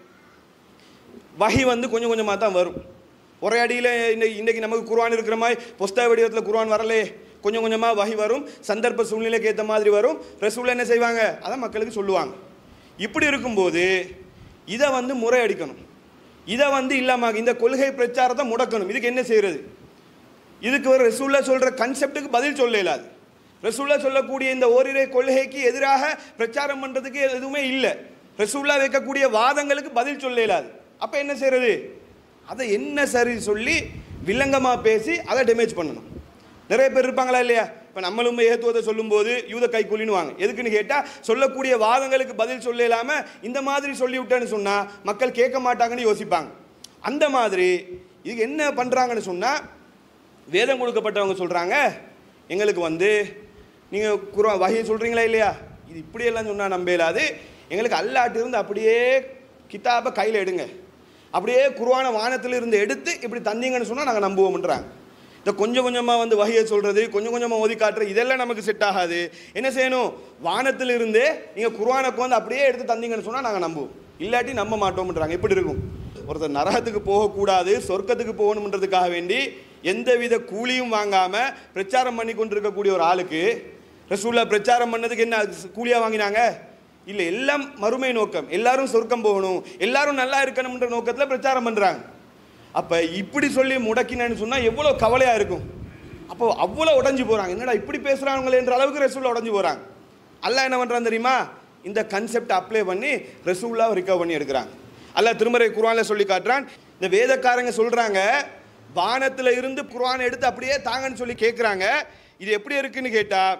வஹி வந்து கொஞ்சம் கொஞ்சமாக தான் வரும். ஒரே அடியில் இன்றைக்கி நமக்கு குர்ஆன் இருக்கிற மாதிரி புஸ்தக வடிவத்தில் குர்ஆன் வரலே, கொஞ்சம் கொஞ்சமாக வஹி வரும், சந்தர்ப்ப சூழ்நிலைக்கு ஏற்ற மாதிரி வரும். ரசூலுல்லாஹ் என்ன செய்வாங்க, அதை மக்களுக்கு சொல்லுவாங்க. இப்படி இருக்கும்போது இதை வந்து முறையடிக்கணும், இதை வந்து இல்லாமல் இந்த கொள்கை பிரச்சாரத்தை முடக்கணும். இதுக்கு என்ன செய்கிறது? இதுக்கு ஒரு ரசூலுல்லாஹ் சொல்கிற கன்செப்டுக்கு பதில் சொல்ல இயலாது. ரசூல்லா சொல்லக்கூடிய இந்த ஓரிரை கொள்கைக்கு எதிராக பிரச்சாரம் பண்ணுறதுக்கு எதுவுமே இல்லை. ரசூல்லா வைக்கக்கூடிய வாதங்களுக்கு பதில் சொல்ல இயலாது. அப்போ என்ன செய்கிறது? அதை என்ன சரி சொல்லி வில்லங்கமாக பேசி அதை டேமேஜ் பண்ணணும். நிறைய பேர் இருப்பாங்களா இல்லையா? இப்போ நம்மளும் ஏத்துவதை சொல்லும்போது யூத கைக்கூலின்னு வாங்க. எதுக்குன்னு கேட்டால் சொல்லக்கூடிய வாதங்களுக்கு பதில் சொல்ல இல்லாமல் இந்த மாதிரி சொல்லிவிட்டேன்னு சொன்னால் மக்கள் கேட்க மாட்டாங்கன்னு யோசிப்பாங்க. அந்த மாதிரி இதுக்கு என்ன பண்ணுறாங்கன்னு சொன்னால், வேதம் கொடுக்கப்பட்டவங்க சொல்கிறாங்க, எங்களுக்கு நீங்கள் குர்ஆன் வஹீ சொல்கிறீங்களா இல்லையா, இது இப்படியெல்லாம் சொன்னால் நம்பலாது, எங்களுக்கு அல்லாட்டிருந்து அப்படியே கிதாபை கையில் எடுங்க, அப்படியே குர்ஆனை வானத்தில் இருந்து எடுத்து இப்படி தந்தீங்கன்னு சொன்னால் நாங்கள் நம்புவோம்ன்றாங்க. இந்த கொஞ்சம் கொஞ்சமாக வஹீயை சொல்கிறது, கொஞ்சம் கொஞ்சமாக ஓதி காட்டுறது, இதெல்லாம் நமக்கு செட் ஆகாது. என்ன செய்யணும்? வானத்தில் இருந்தே நீங்கள் குர்ஆனுக்கு அப்படியே எடுத்து தந்தீங்கன்னு சொன்னால் நாங்கள் நம்புவோம், இல்லாட்டி நம்ப மாட்டோம்ன்றாங்க. எப்படி இருக்கும்? ஒருத்தர் நரகத்துக்கு போகக்கூடாது, சொர்க்கத்துக்கு போகணுன்றதுக்காக வேண்டி எந்தவித கூலியும் வாங்காமல் பிரச்சாரம் பண்ணி கொண்டிருக்கக்கூடிய ஒரு ஆளுக்கு ரசூல்லா பிரச்சாரம் பண்ணதுக்கு என்ன கூலியாக வாங்கினாங்க? இல்லை, எல்லாம் மறுமை நோக்கம், எல்லாரும் சொர்க்கம் போகணும், எல்லாரும் நல்லா இருக்கணும்ன்ற நோக்கத்தில் பிரச்சாரம் பண்ணுறாங்க. அப்போ இப்படி சொல்லி முடக்கினேன்னு சொன்னால் எவ்வளோ கவலையாக இருக்கும். அப்போ அவ்வளோ உடஞ்சி போகிறாங்க. என்னடா இப்படி பேசுகிறாங்களே என்ற அளவுக்கு ரசூல்லா உடஞ்சி போகிறாங்க. அல்லாஹ் என்ன பண்ணுறான் தெரியுமா? இந்த கன்செப்டை அப்ளை பண்ணி ரசூல்லாவை ரிகவர் பண்ணி எடுக்கிறாங்க. அல்லாஹ் திருமறை குர்ஆனில் சொல்லி காட்டுறான். இந்த வேதக்காரங்க சொல்கிறாங்க, வானத்தில் இருந்து குர்ஆனை எடுத்து அப்படியே தாங்கன்னு சொல்லி கேட்குறாங்க. இது எப்படி இருக்குன்னு கேட்டால்,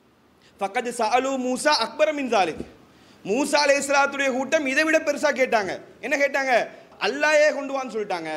ஃபக்கத் சஅலு மூசா அக்பர மின் ஸாலிக், மூசா அலைஹிஸ்ஸலாத்துடைய கூட்டம் இதை விட பெருசாக கேட்டாங்க. என்ன கேட்டாங்க? அல்லாஹ்வே கொண்டு வான்னு சொல்லிட்டாங்க.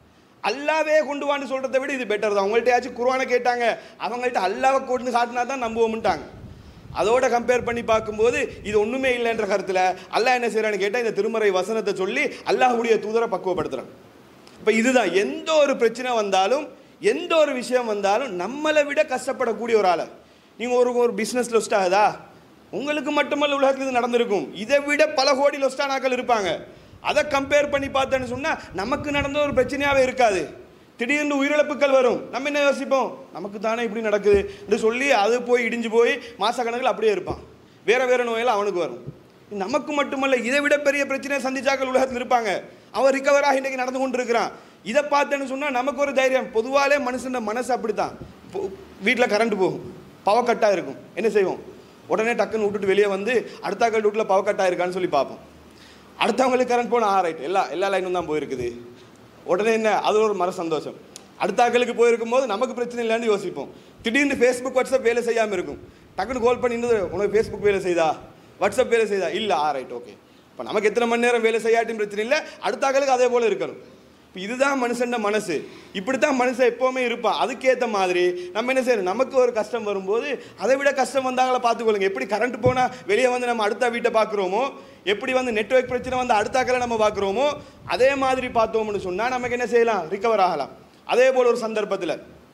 அல்லாவே கொண்டு வான்னு சொல்கிறத விட இது பெட்டர் தான். அவங்கள்ட்டயாச்சும் குர்ஆனை கேட்டாங்க, அவங்கள்ட்ட அல்லாவை கொண்டு காட்டினா தான் நம்புவோம்ட்டாங்க. அதோட கம்பேர் பண்ணி பார்க்கும்போது இது ஒன்றுமே இல்லைன்ற கருத்தில் அல்லாஹ் என்ன செய்கிறான்னு கேட்டால் இந்த திருமறை வசனத்தை சொல்லி அல்லாஹ்வுடைய தூதரை பக்குவப்படுத்துகிறான். இப்போ இதுதான், எந்த ஒரு பிரச்சனை வந்தாலும், எந்த ஒரு விஷயம் வந்தாலும் நம்மளை விட கஷ்டப்படக்கூடிய ஒரு ஆளை நீங்கள் ஒரு பிஸ்னஸ் லொஸ்ட் ஆகுதா, உங்களுக்கு மட்டுமல்ல உலகத்தில் இது நடந்திருக்கும், இதை விட பல கோடி லொஸ்டானாக்கள் இருப்பாங்க. அதை கம்பேர் பண்ணி பார்த்தேன்னு சொன்னால் நமக்கு நடந்த ஒரு பிரச்சனையாகவே இருக்காது. திடீர்னு உயிரிழப்புகள் வரும், நம்ம என்ன யோசிப்போம், நமக்கு தானே இப்படி நடக்குது என்று சொல்லி அது போய் இடிஞ்சு போய் மாசக்கணக்கில் அப்படியே இருப்பான். வேறு நோயெல்லாம் அவனுக்கு வரும். நமக்கு மட்டுமல்ல, இதை விட பெரிய பிரச்சனையை சந்திச்சாக்கள் உலகத்தில் இருப்பாங்க. அவன் ரிகவராக இன்றைக்கி நடந்து கொண்டு இருக்கிறான். இதை பார்த்தேன்னு சொன்னால் நமக்கு ஒரு தைரியம். பொதுவாலே மனுஷன் மனசு அப்படி தான். வீட்டில் கரண்ட் போகும், பவர் கட்டாக இருக்கும், என்ன செய்வோம்? உடனே டக்குன்னு விட்டுட்டு வெளியே வந்து அடுத்தாக்கள் வீட்டில் பவர் கட்டாக இருக்கான்னு சொல்லி பார்ப்போம். அடுத்தவங்களுக்கு கரண்ட் போனால் ரைட், எல்லா லைனும் தான் போயிருக்குது, உடனே என்ன, அது ஒரு மன சந்தோஷம். அடுத்தாக்களுக்கு போயிருக்கும் போது நமக்கு பிரச்சனை இல்லைன்னு யோசிப்போம். திடீர்னு ஃபேஸ்புக் வாட்ஸ்அப் வேலை செய்யாமல் இருக்கும், டக்குன்னு கால் பண்ணி, உனக்கு ஃபேஸ்புக் வேலை செய்தா, வாட்ஸ்அப் வேலை செய்தா, இல்லை ரைட் ஓகே. இப்போ நமக்கு எத்தனை மணி நேரம் வேலை செய்யாட்டின்னு பிரச்சனை இல்லை, அடுத்தாக்களுக்கு அதே போல் இருக்கணும். இப்போ இதுதான் மனுஷன் மனசு, இப்படித்தான் மனுஷன் எப்போவுமே இருப்பான். அதுக்கேற்ற மாதிரி நம்ம என்ன செய்யணும், நமக்கு ஒரு கஷ்டம் வரும்போது அதை விட கஷ்டம் வந்தாங்களே பார்த்துக்கொள்ளுங்க. எப்படி கரண்ட் போனால் வெளியே வந்து நம்ம அடுத்த வீட்டை பார்க்குறோமோ, எப்படி நெட்வொர்க் பிரச்சனை வந்து அடுத்தாக்களை நம்ம பார்க்குறோமோ, அதே மாதிரி பார்த்தோம்னு சொன்னால் நமக்கு என்ன செய்யலாம், ரிகவர் ஆகலாம். அதே போல் ஒரு சந்தர்ப்பத்தில்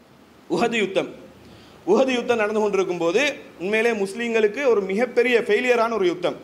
உஹது யுத்தம் நடந்து கொண்டிருக்கும் போது உண்மையிலே முஸ்லீம்களுக்கு ஒரு மிகப்பெரிய ஃபெயிலியரான ஒரு யுத்தம்.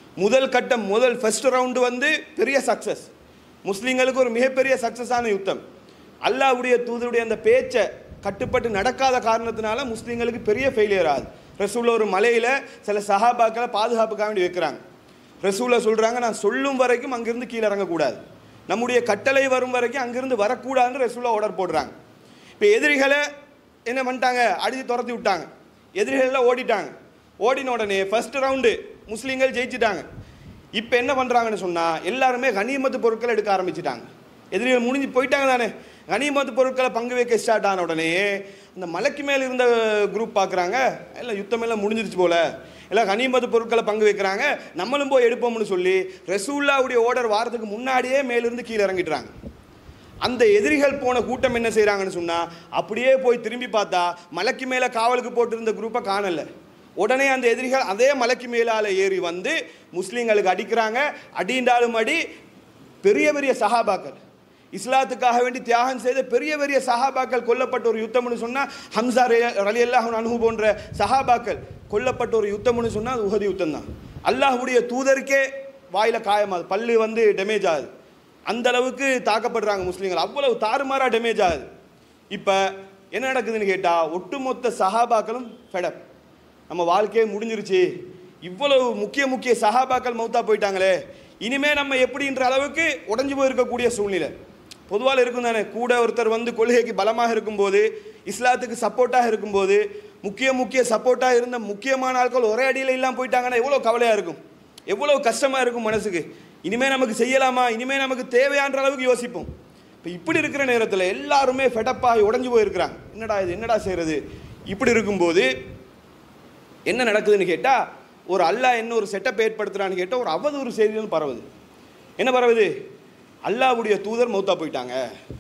முதல் ஃபர்ஸ்ட் ரவுண்டு பெரிய சக்ஸஸ், முஸ்லீம்களுக்கு ஒரு மிகப்பெரிய சக்ஸஸான யுத்தம். அல்லாஹ்வுடைய தூதருடைய அந்த பேச்சை கட்டுப்பட்டு நடக்காத காரணத்தினால முஸ்லீம்களுக்கு பெரிய ஃபெயிலியர் ஆகுது. ரசூலுல்லாஹ் ஒரு மலையில் சில சஹாபாக்களை பாதுகாப்புக்காக வேண்டி வைக்கிறாங்க. ரசூலுல்லாஹ் சொல்கிறாங்க, நான் சொல்லும் வரைக்கும் அங்கிருந்து கீழே இறங்கக்கூடாது, நம்முடைய கட்டளை வரும் வரைக்கும் அங்கிருந்து வரக்கூடாதுன்னு ரசூலுல்லாஹ் ஆர்டர் போடுறாங்க. இப்போ எதிரிகளை என்ன பண்ணிட்டாங்க, அடித்து துரத்தி விட்டாங்க, எதிரிகளெல்லாம் ஓடிட்டாங்க. ஓடின உடனே ஃபர்ஸ்ட் ரவுண்டு முஸ்லீம்கள் ஜெயிச்சிட்டாங்க. இப்போ என்ன பண்ணுறாங்கன்னு சொன்னால் எல்லாருமே கனிமத்து பொருட்களை எடுக்க ஆரம்பிச்சிட்டாங்க. எதிரிகள் முடிஞ்சு போயிட்டாங்க தானே, கனிமத்து பொருட்களை பங்கு வைக்க ஸ்டார்ட் ஆன உடனே இந்த மலைக்கு மேலே இருந்த குரூப் பார்க்குறாங்க, எல்லாம் யுத்தமெல்லாம் முடிஞ்சிருச்சு போல், எல்லாம் கனிமத்து பொருட்களை பங்கு வைக்கிறாங்க, நம்மளும் போய் எடுப்போம்னு சொல்லி ரசூலுல்லாஹ்வுடைய ஆர்டர் வாரத்துக்கு முன்னாடியே மேலிருந்து கீழே இறங்கிட்டுறாங்க. அந்த எதிரிகள் போன கூட்டம் என்ன செய்கிறாங்கன்னு சொன்னால் அப்படியே போய் திரும்பி பார்த்தா மலைக்கு மேலே காவலுக்கு போட்டிருந்த குரூப்பை காணலை. உடனே அந்த எதிரிகள் அதே மலைக்கு மேலால் ஏறி வந்து முஸ்லீம்களுக்கு அடிக்கிறாங்க. அடிண்டாலும் அடி, பெரிய பெரிய சஹாபாக்கள், இஸ்லாத்துக்காக வேண்டி தியாகம் செய்த பெரிய பெரிய சஹாபாக்கள் கொல்லப்பட்ட ஒரு யுத்தம்னு சொன்னால், ஹம்சா ரலியல்லாஹு அன்ஹு போன்ற சஹாபாக்கள் கொல்லப்பட்ட ஒரு யுத்தம்னு சொன்னால் அது உஹது யுத்தம் தான். அல்லாஹ்வுடைய தூதருக்கே வாயில் காயமாகுது, பல்லு டேமேஜ் ஆகுது, அந்த அளவுக்கு தாக்கப்படுறாங்க முஸ்லீம்கள், அவ்வளவு தாறுமாறாக டேமேஜ் ஆகுது. இப்போ என்ன நடக்குதுன்னு கேட்டால் ஒட்டுமொத்த சஹாபாக்களும் ஃபெடப், நம்ம வாழ்க்கையே முடிஞ்சிருச்சு, இவ்வளவு முக்கிய சஹாபாக்கள் மௌத்தா போயிட்டாங்களே, இனிமே நம்ம எப்படின்ற அளவுக்கு உடஞ்சி போயிருக்கக்கூடிய சூழ்நிலை பொதுவாக இருக்கும் தானே. கூட ஒருத்தர் கொள்கைக்கு பலமாக இருக்கும்போது, இஸ்லாத்துக்கு சப்போர்ட்டாக இருக்கும்போது முக்கிய சப்போர்ட்டாக இருந்த முக்கியமான ஆட்கள் ஒரே அடியில் இல்லாமல் போயிட்டாங்கன்னா எவ்வளோ கவலையாக இருக்கும், எவ்வளோ கஷ்டமாக இருக்கும் மனசுக்கு. இனிமேல் நமக்கு செய்யலாமா, இனிமேல் நமக்கு தேவையான அளவுக்கு யோசிப்போம். இப்போ இப்படி இருக்கிற நேரத்தில் எல்லாருமே ஃபெடப்பாகி உடஞ்சி போயிருக்கிறாங்க. என்னடா இது, என்னடா செய்கிறது? இப்படி இருக்கும்போது என்ன நடக்குதுன்னு கேட்டால், ஒரு அல்லாஹ் என்ன ஒரு செட்டப் ஏற்படுத்துகிறான்னு கேட்டால் ஒரு அவதூறு செய்திகள் பரவுது. என்ன பரவுது? அல்லாஹ்வுடைய தூதர் மௌத்தா போயிட்டாங்க,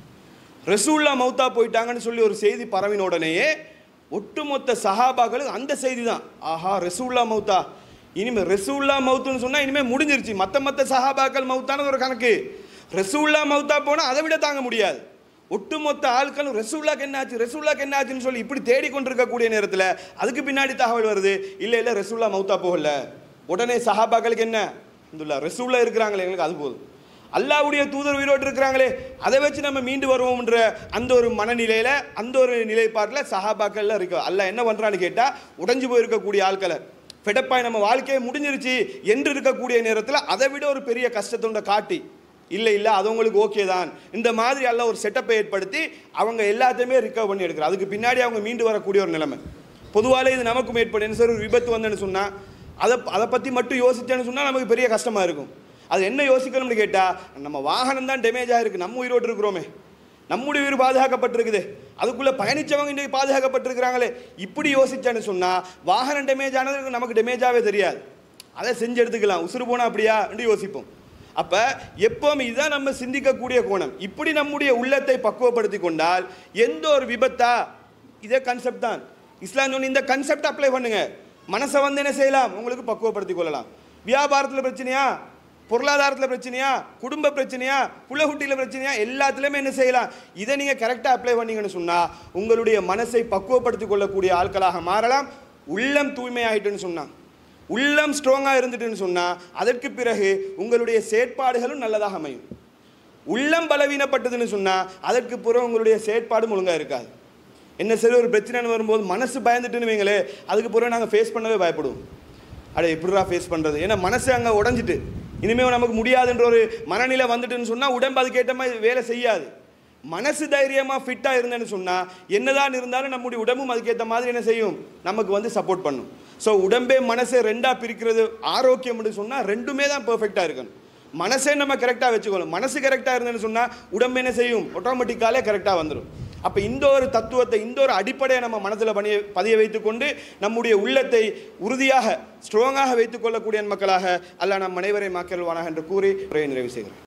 ரசூல்லா மௌத்தா போயிட்டாங்கன்னு சொல்லி ஒரு செய்தி பரவின உடனேயே ஒட்டுமொத்த சஹாபாக்களுக்கு அந்த செய்தி தான், ஆஹா ரசூல்லா மௌத்தா, இனிமேல் ரசூல்லா மௌத்துன்னு சொன்னால் இனிமேல் முடிஞ்சிருச்சு. மற்ற சஹாபாக்கள் மௌத்தானது ஒரு கணக்கு, ரசூல்லா மௌத்தா போனால் அதை விட தாங்க முடியாது. ஒட்டுமொத்த ஆட்களும் ரசூல்லாக்கு என்னாச்சுன்னு சொல்லி இப்படி தேடிக்கொண்டிருக்கக்கூடிய நேரத்தில் அதுக்கு பின்னாடி தகவல் வருது, இல்லை ரசூல்லா மௌத்தா போகல. உடனே சஹாபாக்களுக்கு என்ன, அல்ஹம்துலில்லாஹ் ரசூல்லா இருக்கிறாங்களே, எங்களுக்கு அது போதும், அல்லாஹ்வுடைய தூதர் உயிரோடு இருக்கிறாங்களே, அதை வச்சு நம்ம மீண்டு வருவோம்ன்ற அந்த ஒரு மனநிலையில், அந்த ஒரு நிலைப்பாட்டில் சஹாபாக்கள்ல இருக்கு. அல்லாஹ் என்ன பண்ணுறான்னு கேட்டால், உடைஞ்சு போயிருக்கக்கூடிய ஆட்களை ஃபெடப்பாய் நம்ம வாழ்க்கையை முடிஞ்சிருச்சு என்று இருக்கக்கூடிய நேரத்தில் அதை விட ஒரு பெரிய கஷ்டத்தோட காட்டி, இல்லை அது உங்களுக்கு ஓகே தான், இந்த மாதிரி எல்லாம் ஒரு செட்டப்பை ஏற்படுத்தி அவங்க எல்லாத்தையுமே ரிகவர் பண்ணி எடுக்கிறார். அதுக்கு பின்னாடி அவங்க மீண்டு வரக்கூடிய ஒரு நிலைமை. பொதுவாலே இது நமக்கும் ஏற்படும். சார் ஒரு விபத்து வந்தேன்னு சொன்னால் அதை பற்றி மட்டும் யோசிச்சேன்னு சொன்னால் நமக்கு பெரிய கஷ்டமாக இருக்கும். அது என்ன யோசிக்கணும்னு கேட்டால், நம்ம வாகனம் தான் டேமேஜ் ஆகிருக்கு, நம்ம உயிரோடு இருக்கிறோமே, நம்முடைய உயிர் பாதுகாக்கப்பட்டிருக்குது, அதுக்குள்ளே பயணித்தவங்க இன்றைக்கு பாதுகாக்கப்பட்டிருக்கிறாங்களே, இப்படி யோசிச்சான்னு சொன்னால் வாகனம் டேமேஜ் ஆனது நமக்கு டேமேஜாகவே தெரியாது, அதை செஞ்சு எடுத்துக்கலாம், உசுறு போனால் அப்படியா என்று யோசிப்போம். அப்போ எப்போவுமே இதுதான் நம்ம சிந்திக்கக்கூடிய கோணம். இப்படி நம்முடைய உள்ளத்தை பக்குவப்படுத்தி கொண்டால் எந்த ஒரு விபத்தா, இதே கன்செப்ட் தான் இஸ்லாம் சொன்ன, இந்த கன்செப்ட் அப்ளை பண்ணுங்க. மனசை வந்து என்ன செய்யலாம், உங்களுக்கு பக்குவப்படுத்தி கொள்ளலாம். வியாபாரத்தில் பிரச்சனையா, பொருளாதாரத்தில் பிரச்சனையா, குடும்ப பிரச்சனையா, புள்ளகுட்டியில் பிரச்சனையா, எல்லாத்துலேயுமே என்ன செய்யலாம், இதை நீங்கள் கரெக்டாக அப்ளை பண்ணீங்கன்னு சொன்னால் உங்களுடைய மனசை பக்குவப்படுத்தி கொள்ளக்கூடிய ஆட்களாக மாறலாம். உள்ளம் தூய்மையாகிட்டுன்னு சொன்னான், உள்ளம் ஸ்ட்ராங்காக இருந்துட்டுன்னு சொன்னால் அதற்கு பிறகு உங்களுடைய செயற்பாடுகளும் நல்லதாக அமையும். உள்ளம் பலவீனப்பட்டதுன்னு சொன்னால் அதற்கு பிறகு உங்களுடைய செயற்பாடும் ஒழுங்காக இருக்காது. என்ன சரி ஒரு பிரச்சனைன்னு வரும்போது மனசு பயந்துட்டுன்னு வைங்களே, அதுக்கு பிறகு நாங்கள் ஃபேஸ் பண்ணவே பயப்படுவோம். எப்படிடா ஃபேஸ் பண்ணுறது, ஏன்னா மனசு அங்கே உடஞ்சிட்டு இனிமேல் நமக்கு முடியாதுன்ற ஒரு மனநிலை வந்துட்டுன்னு சொன்னால் உடம்பு அதுக்கேற்ற மாதிரி வேலை செய்யாது. மனசு தைரியமாக ஃபிட்டாக இருந்தேன்னு சொன்னால் என்னதான் இருந்தாலும் நம்முடைய உடம்பும் அதுக்கேற்ற மாதிரி என்ன செய்யும், நமக்கு வந்து சப்போர்ட் பண்ணும். ஸோ உடம்பே மனசை ரெண்டாக பிரிக்கிறது ஆரோக்கியம்னு சொன்னால் ரெண்டுமே தான் பெர்ஃபெக்டாக இருக்கணும். மனசே நம்ம கரெக்டாக வச்சுக்கணும். மனசு கரெக்டாக இருந்தேன்னு சொன்னால் உடம்பு என்ன செய்யும், ஆட்டோமேட்டிக்காலே கரெக்டாக வந்துடும். அப்போ இந்த ஒரு தத்துவத்தை, இந்த ஒரு அடிப்படையை நம்ம மனதில் பதிய வைத்துக்கொண்டு நம்முடைய உள்ளத்தை உறுதியாக ஸ்ட்ராங்காக வைத்துக்கொள்ளக்கூடிய மக்களாக அல்லாஹ் நம் அனைவரை மாக்கியல்வானாக என்று கூறி நிறைவு செய்கிறேன்.